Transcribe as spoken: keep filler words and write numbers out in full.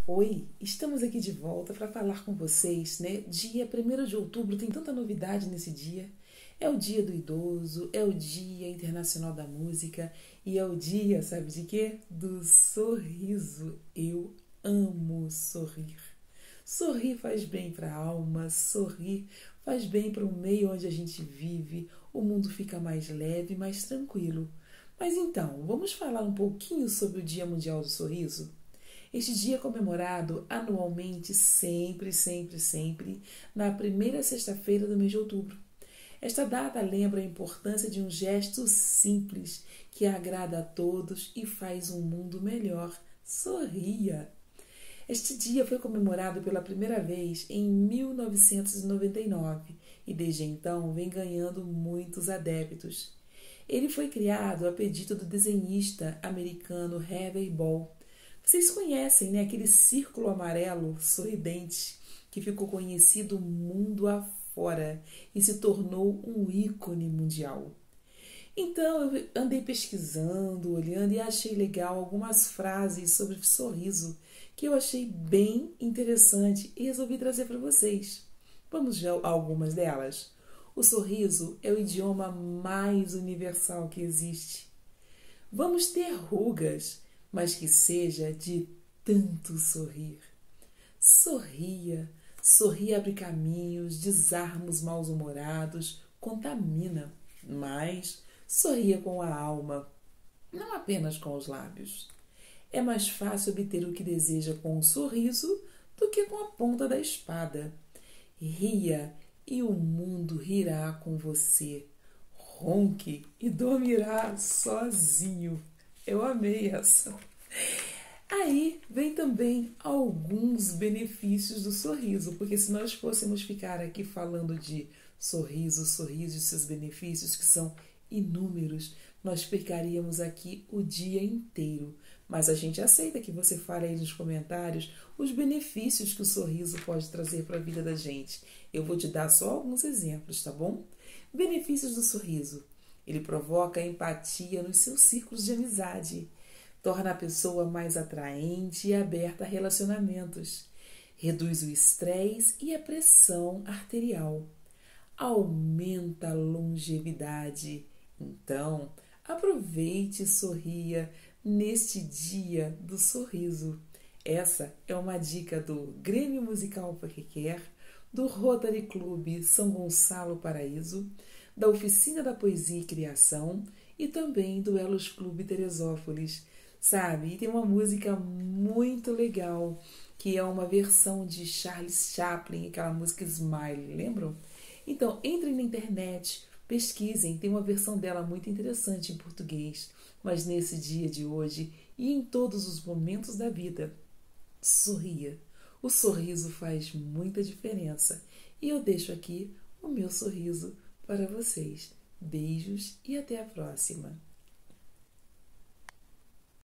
Oi, estamos aqui de volta para falar com vocês, né? Dia primeiro de outubro tem tanta novidade nesse dia. É o dia do idoso, é o dia internacional da música e é o dia, sabe de quê? Do sorriso. Eu amo sorrir. Sorrir faz bem para a alma, sorrir faz bem para o meio onde a gente vive, o mundo fica mais leve, mais tranquilo. Mas então, vamos falar um pouquinho sobre o Dia Mundial do Sorriso? Este dia é comemorado anualmente, sempre, sempre, sempre, na primeira sexta-feira do mês de outubro. Esta data lembra a importância de um gesto simples que agrada a todos e faz um mundo melhor. Sorria! Este dia foi comemorado pela primeira vez em mil novecentos e noventa e nove e desde então vem ganhando muitos adeptos. Ele foi criado a pedido do desenhista americano Harvey Ball. Vocês conhecem, né, aquele círculo amarelo sorridente que ficou conhecido mundo afora e se tornou um ícone mundial. Então eu andei pesquisando, olhando e achei legal algumas frases sobre sorriso que eu achei bem interessante e resolvi trazer para vocês. Vamos ver algumas delas? O sorriso é o idioma mais universal que existe. Vamos ter rugas, mas que seja de tanto sorrir. Sorria, sorrir abre caminhos, desarma os mal-humorados, contamina, mas sorria com a alma, não apenas com os lábios. É mais fácil obter o que deseja com um sorriso do que com a ponta da espada. Ria e o mundo rirá com você. Ronque e dormirá sozinho. Eu amei essa. Aí vem também alguns benefícios do sorriso, porque se nós fôssemos ficar aqui falando de sorriso, sorriso e seus benefícios, que são inúmeros, nós ficaríamos aqui o dia inteiro. Mas a gente aceita que você fale aí nos comentários os benefícios que o sorriso pode trazer para a vida da gente. Eu vou te dar só alguns exemplos, tá bom? Benefícios do sorriso. Ele provoca empatia nos seus círculos de amizade. Torna a pessoa mais atraente e aberta a relacionamentos. Reduz o estresse e a pressão arterial. Aumenta a longevidade. Então, aproveite e sorria neste dia do sorriso. Essa é uma dica do Grêmio Musical Paquequer, do Rotary Clube São Gonçalo Paraíso, da Oficina da Poesia e Criação e também do Elos Clube Teresópolis. Sabe? E tem uma música muito legal, que é uma versão de Charles Chaplin, aquela música Smile, lembram? Então, entrem na internet, pesquisem, tem uma versão dela muito interessante em português. Mas nesse dia de hoje e em todos os momentos da vida, sorria. O sorriso faz muita diferença. E eu deixo aqui o meu sorriso para vocês. Beijos e até a próxima.